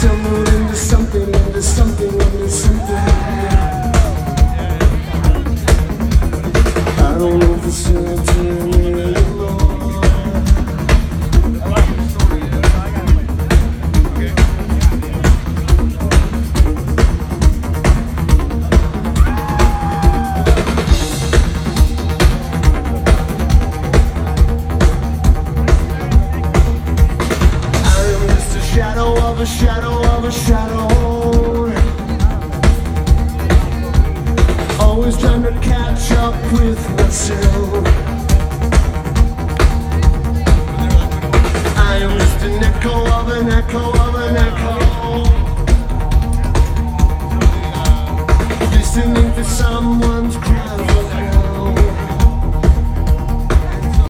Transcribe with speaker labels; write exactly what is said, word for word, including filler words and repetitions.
Speaker 1: stumbled into something, into something, into something. I don't know if it's hurting me anymore. A shadow of a shadow, always trying to catch up with myself. I am just an echo of an echo of an echo, listening to someone